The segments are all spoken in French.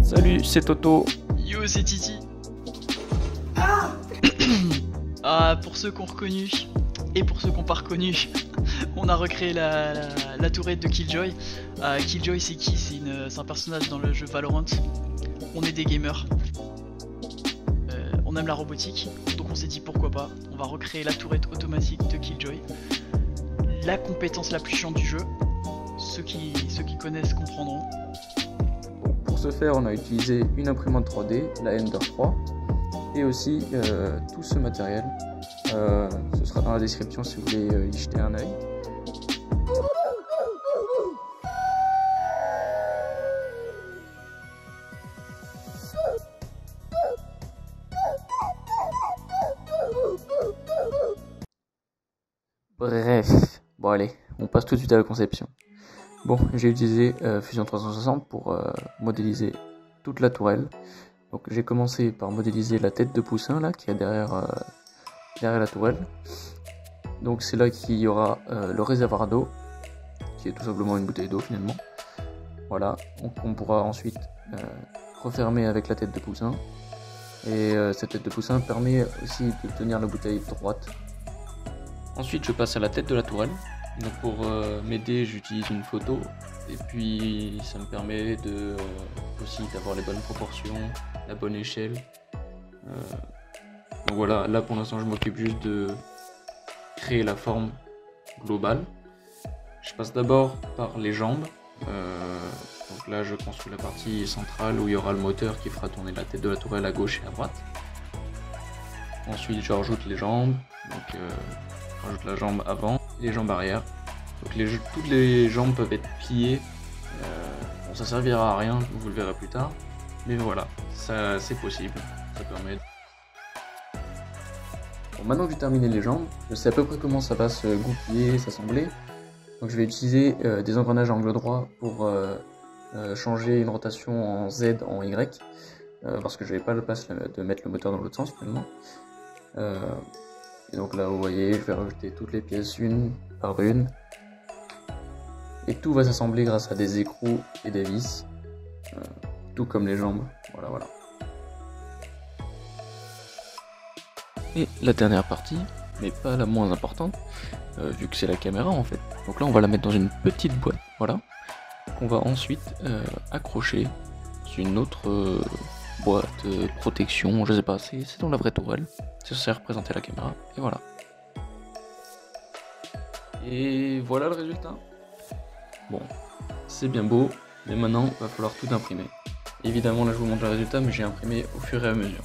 Salut, c'est Toto. Yo, c'est Titi. Pour ceux qui ont reconnu et pour ceux qui n'ont pas reconnu, on a recréé la tourette de Killjoy. Killjoy, c'est qui? C'est un personnage dans le jeu Valorant. On est des gamers. On aime la robotique, donc on s'est dit pourquoi pas. On va recréer la tourette automatique de Killjoy. La compétence la plus chiante du jeu. Ceux qui connaissent comprendront. Pour ce faire, on a utilisé une imprimante 3D, la Ender 3, et aussi tout ce matériel. Ce sera dans la description si vous voulez y jeter un œil. Bref, bon allez, on passe tout de suite à la conception. Bon, j'ai utilisé Fusion 360 pour modéliser toute la tourelle. Donc j'ai commencé par modéliser la tête de poussin là qui est derrière la tourelle. Donc c'est là qu'il y aura le réservoir d'eau, qui est tout simplement une bouteille d'eau finalement. Voilà, donc on pourra ensuite refermer avec la tête de poussin. Et cette tête de poussin permet aussi de tenir la bouteille droite. Ensuite je passe à la tête de la tourelle. Donc pour m'aider, j'utilise une photo et puis ça me permet aussi d'avoir les bonnes proportions, la bonne échelle. Donc voilà, là pour l'instant je m'occupe juste de créer la forme globale. Je passe d'abord par les jambes. Donc là je construis la partie centrale où il y aura le moteur qui fera tourner la tête de la tourelle à gauche et à droite. Ensuite je rajoute les jambes, donc je rajoute la jambe avant. Les jambes arrière. Donc toutes les jambes peuvent être pliées. Bon, ça servira à rien, vous le verrez plus tard. Mais voilà, ça c'est possible. Ça permet. Bon, maintenant que j'ai terminé les jambes, je sais à peu près comment ça va se goupiller, s'assembler. Donc je vais utiliser des engrenages à angle droit pour changer une rotation en Z en Y. Parce que je n'avais pas le place de mettre le moteur dans l'autre sens finalement. Et donc là vous voyez, je vais rajouter toutes les pièces une par une. Et tout va s'assembler grâce à des écrous et des vis. Tout comme les jambes. Voilà. Et la dernière partie, mais pas la moins importante, vu que c'est la caméra en fait. Donc là on va la mettre dans une petite boîte, voilà. Qu'on va ensuite accrocher sur une autre boîte protection, je sais pas, c'est dans la vraie tourelle. C'est censé représenter la caméra, et voilà. Et voilà le résultat. Bon, c'est bien beau, mais maintenant il va falloir tout imprimer. Évidemment là je vous montre le résultat, mais j'ai imprimé au fur et à mesure.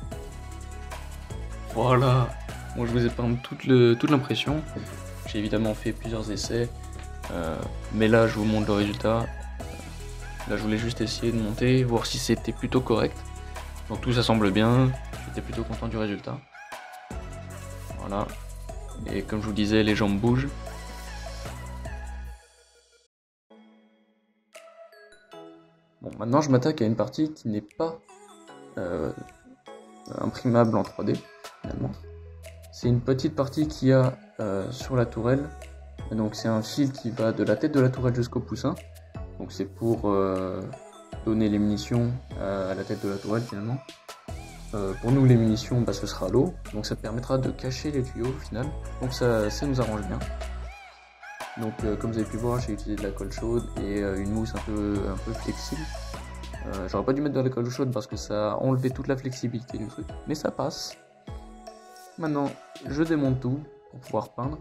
Voilà. Bon, je vous ai peint toute l'impression. J'ai évidemment fait plusieurs essais, mais là je vous montre le résultat. Là je voulais juste essayer de monter, voir si c'était plutôt correct. Donc tout ça semble bien, j'étais plutôt content du résultat. Voilà. Et comme je vous disais, les jambes bougent. Bon, maintenant je m'attaque à une partie qui n'est pas imprimable en 3D finalement. C'est une petite partie qu'il y a sur la tourelle. Donc c'est un fil qui va de la tête de la tourelle jusqu'au poussin. Donc c'est pour donner les munitions à la tête de la tourelle finalement. Pour nous les munitions ce sera l'eau, donc ça permettra de cacher les tuyaux au final, donc ça nous arrange bien. Donc comme vous avez pu voir, j'ai utilisé de la colle chaude et une mousse un peu flexible. J'aurais pas dû mettre de la colle chaude parce que ça a enlevé toute la flexibilité du truc, mais ça passe. Maintenant je démonte tout pour pouvoir peindre.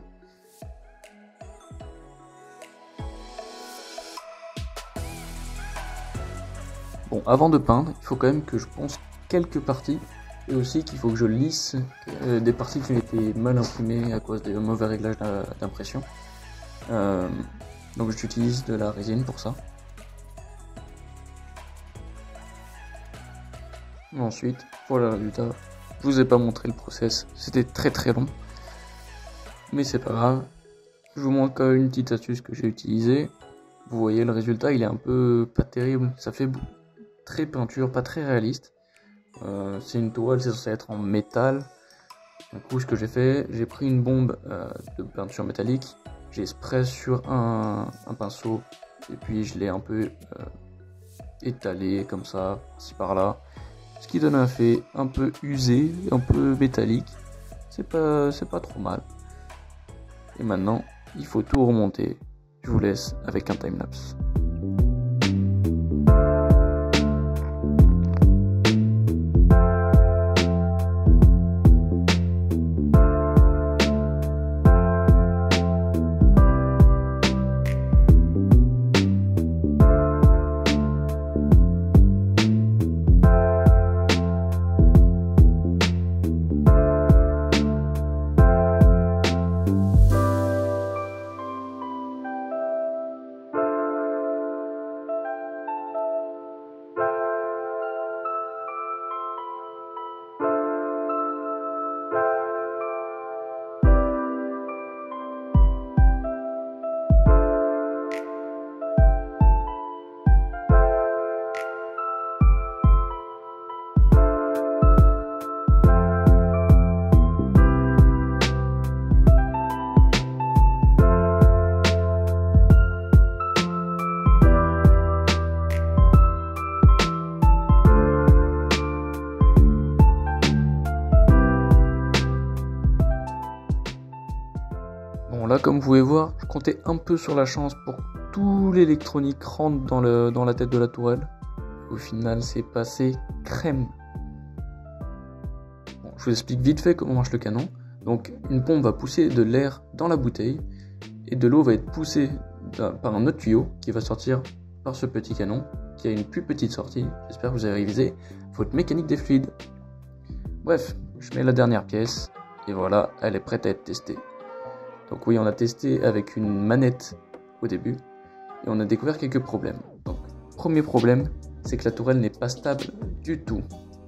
Bon, avant de peindre, il faut quand même que je ponce quelques parties et aussi qu'il faut que je lisse des parties qui ont été mal imprimées à cause des mauvais réglages d'impression. Donc j'utilise de la résine pour ça. Ensuite, voilà le résultat. Je vous ai pas montré le process, c'était très long. Mais c'est pas grave. Je vous montre quand même une petite astuce que j'ai utilisée. Vous voyez le résultat, il est un peu pas terrible. Ça fait très peinture, pas très réaliste. C'est une toile, c'est censé être en métal. Du coup, ce que j'ai fait, j'ai pris une bombe de peinture métallique, j'ai spray sur un pinceau, et puis je l'ai un peu étalé comme ça, ci par là, ce qui donne un effet un peu usé, un peu métallique. C'est pas trop mal. Et maintenant, il faut tout remonter. Je vous laisse avec un timelapse. Bon là comme vous pouvez voir, je comptais un peu sur la chance pour que tout l'électronique rentre dans la tête de la tourelle. Au final c'est passé crème. Bon, je vous explique vite fait comment marche le canon. Donc une pompe va pousser de l'air dans la bouteille et de l'eau va être poussée par un autre tuyau qui va sortir par ce petit canon qui a une plus petite sortie. J'espère que vous avez révisé votre mécanique des fluides. Bref, je mets la dernière pièce et voilà, elle est prête à être testée. Donc oui, on a testé avec une manette au début et on a découvert quelques problèmes. Donc, premier problème, c'est que la tourelle n'est pas stable du tout.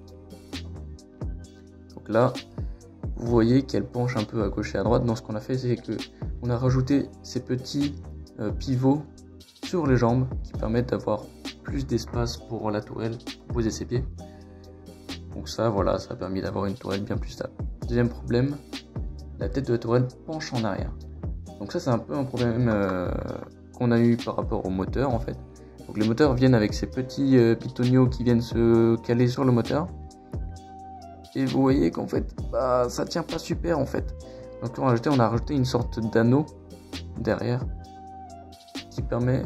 Donc là, vous voyez qu'elle penche un peu à gauche et à droite. Donc ce qu'on a fait, c'est que on a rajouté ces petits pivots sur les jambes qui permettent d'avoir plus d'espace pour la tourelle pour poser ses pieds. Donc ça, voilà, ça a permis d'avoir une tourelle bien plus stable. Deuxième problème, la tête de la tourelle penche en arrière. Donc ça c'est un peu un problème qu'on a eu par rapport au moteur en fait. Donc les moteurs viennent avec ces petits pitonios qui viennent se caler sur le moteur. Et vous voyez qu'en fait ça tient pas super en fait. Donc on a rajouté une sorte d'anneau derrière qui permet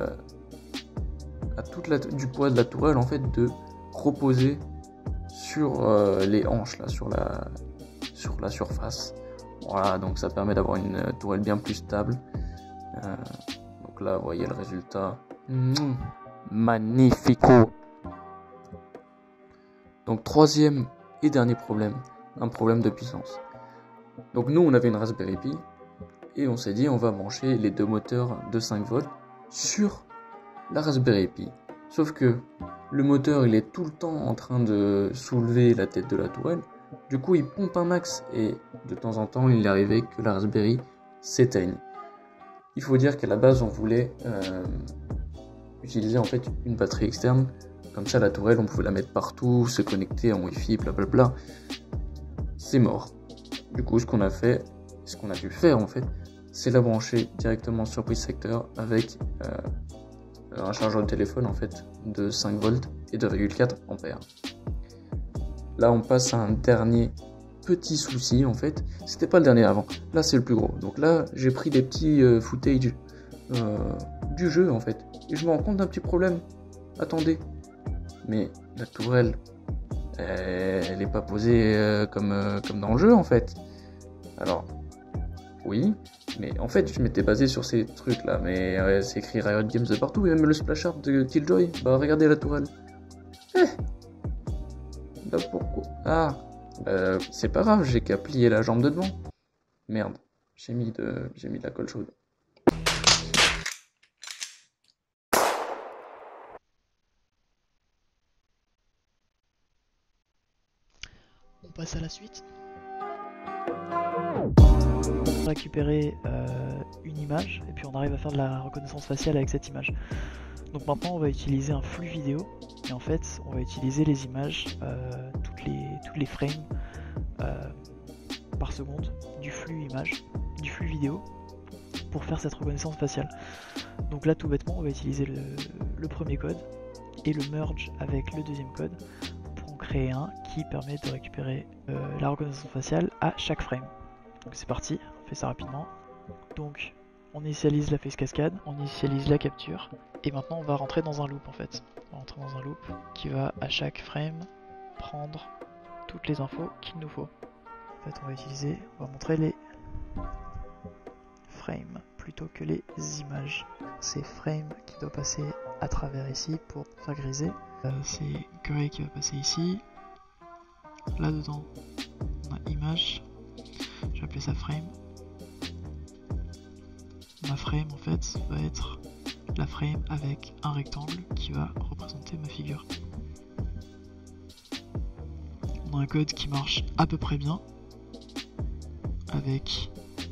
à du poids de la tourelle en fait de reposer sur les hanches là, sur la surface. Voilà, donc ça permet d'avoir une tourelle bien plus stable. Donc là, vous voyez le résultat. Magnifico. Donc troisième et dernier problème, un problème de puissance. Donc nous, on avait une Raspberry Pi et on s'est dit on va brancher les deux moteurs de 5 volts sur la Raspberry Pi. Sauf que le moteur, il est tout le temps en train de soulever la tête de la tourelle. Du coup, il pompe un max et de temps en temps, il est arrivé que la Raspberry s'éteigne. Il faut dire qu'à la base, on voulait utiliser en fait une batterie externe. Comme ça, la tourelle, on pouvait la mettre partout, se connecter en Wi-Fi, blablabla. C'est mort. Du coup, ce qu'on a dû faire en fait, c'est la brancher directement sur prise secteur avec un chargeur de téléphone en fait de 5 volts et 2,4 ampères. Là, on passe à un dernier petit souci en fait. C'était pas le dernier avant. Là, c'est le plus gros. Donc là, j'ai pris des petits footage du jeu en fait. Et je me rends compte d'un petit problème. Attendez. Mais la tourelle, elle est pas posée comme dans le jeu en fait. Alors, oui. Mais en fait, je m'étais basé sur ces trucs là. Mais c'est écrit Riot Games de partout. Et même le splash art de Killjoy. Bah, regardez la tourelle. Bah pourquoi? C'est pas grave, j'ai qu'à plier la jambe de devant. Merde, j'ai mis de la colle chaude. On passe à la suite. On va récupérer une image et puis on arrive à faire de la reconnaissance faciale avec cette image. Donc maintenant on va utiliser un flux vidéo et en fait on va utiliser les images, toutes les frames par seconde du flux image, du flux vidéo pour faire cette reconnaissance faciale. Donc là tout bêtement on va utiliser le premier code et le merge avec le deuxième code pour en créer un qui permet de récupérer la reconnaissance faciale à chaque frame. Donc c'est parti, on fait ça rapidement. Donc on initialise la face cascade, on initialise la capture et maintenant on va rentrer dans un loop en fait. On va rentrer dans un loop qui va à chaque frame prendre toutes les infos qu'il nous faut. En fait on va montrer les frames plutôt que les images. C'est frame qui doit passer à travers ici pour faire griser. C'est gray qui va passer ici. Là dedans on a image, je vais appeler ça frame. Ma frame en fait va être la frame avec un rectangle qui va représenter ma figure. On a un code qui marche à peu près bien avec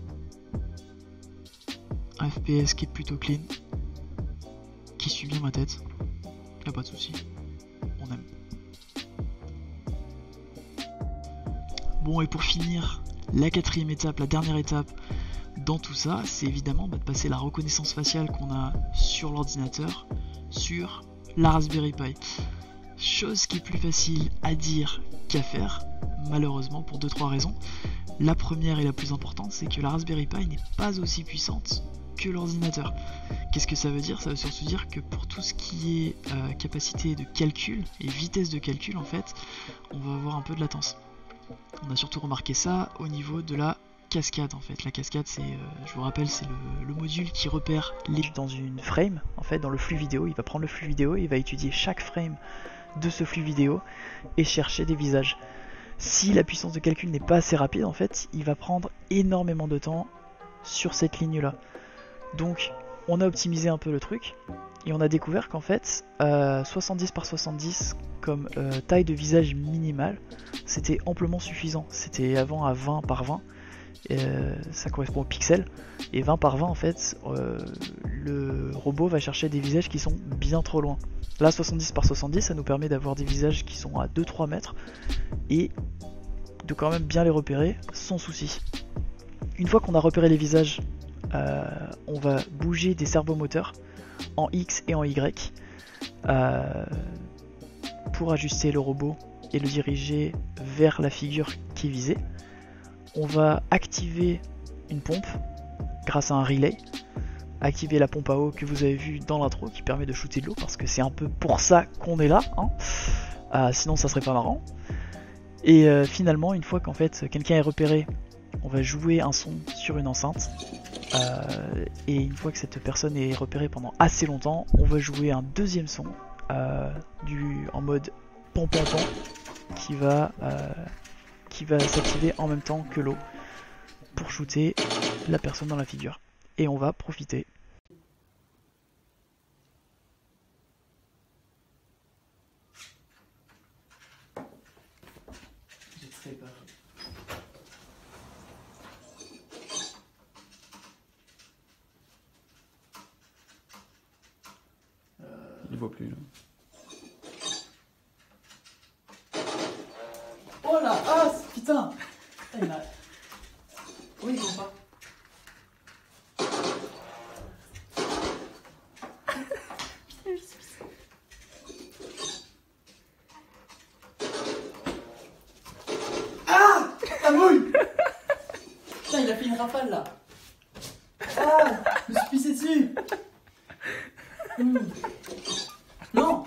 un FPS qui est plutôt clean, qui suit bien ma tête, y'a pas de souci, on aime. Bon, et pour finir, la quatrième étape, la dernière étape dans tout ça, c'est évidemment de passer la reconnaissance faciale qu'on a sur l'ordinateur sur la Raspberry Pi. Chose qui est plus facile à dire qu'à faire, malheureusement pour 2-3 raisons. La première et la plus importante, c'est que la Raspberry Pi n'est pas aussi puissante que l'ordinateur. Qu'est-ce que ça veut dire? Ça veut surtout dire que pour tout ce qui est capacité de calcul et vitesse de calcul, en fait, on va avoir un peu de latence. On a surtout remarqué ça au niveau de la cascade en fait. La cascade, c'est, je vous rappelle, c'est le module qui repère les... Dans une frame, en fait, dans le flux vidéo, il va prendre le flux vidéo, il va étudier chaque frame de ce flux vidéo et chercher des visages. Si la puissance de calcul n'est pas assez rapide, en fait, il va prendre énormément de temps sur cette ligne-là. Donc, on a optimisé un peu le truc et on a découvert qu'en fait, 70 par 70 comme taille de visage minimale, c'était amplement suffisant. C'était avant à 20 par 20. Ça correspond au pixel, et 20 par 20 en fait, le robot va chercher des visages qui sont bien trop loin. Là 70 par 70 ça nous permet d'avoir des visages qui sont à 2-3 mètres et de quand même bien les repérer sans souci. Une fois qu'on a repéré les visages, on va bouger des servomoteurs en X et en Y pour ajuster le robot et le diriger vers la figure qui est visée. On va activer une pompe grâce à un relay, activer la pompe à eau que vous avez vu dans l'intro qui permet de shooter de l'eau parce que c'est un peu pour ça qu'on est là, hein. Sinon ça serait pas marrant. Et finalement, une fois qu'en fait quelqu'un est repéré, on va jouer un son sur une enceinte et une fois que cette personne est repérée pendant assez longtemps, on va jouer un deuxième son en mode pan-pan-pan qui va s'activer en même temps que l'eau pour shooter la personne dans la figure. Et on va profiter. Il voit plus là. Oh la as, putain. Oui, ils vont pas. Ah, ta mouille. Putain, il a fait une rafale là. Ah, je me suis pissé dessus. Non.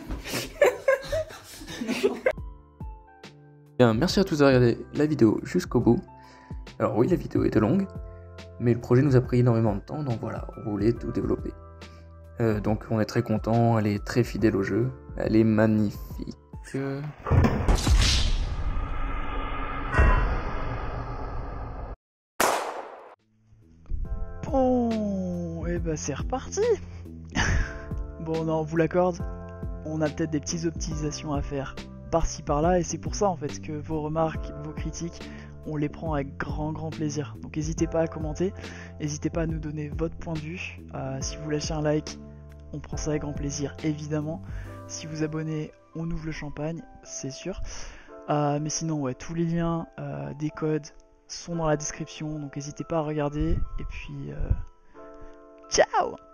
Bien, merci à tous d'avoir regardé la vidéo jusqu'au bout. Alors oui, la vidéo était longue, mais le projet nous a pris énormément de temps, donc voilà, on voulait tout développer. Donc on est très content, elle est très fidèle au jeu, elle est magnifique. Bon, et bah c'est reparti. Bon, non, on vous l'accorde, on a peut-être des petites optimisations à faire par-ci par-là, et c'est pour ça en fait que vos remarques, vos critiques, on les prend avec grand plaisir. Donc n'hésitez pas à commenter, n'hésitez pas à nous donner votre point de vue. Si vous lâchez un like, on prend ça avec grand plaisir évidemment. Si vous abonnez, on ouvre le champagne, c'est sûr. Mais sinon, ouais, tous les liens des codes sont dans la description, donc n'hésitez pas à regarder. Et puis, ciao!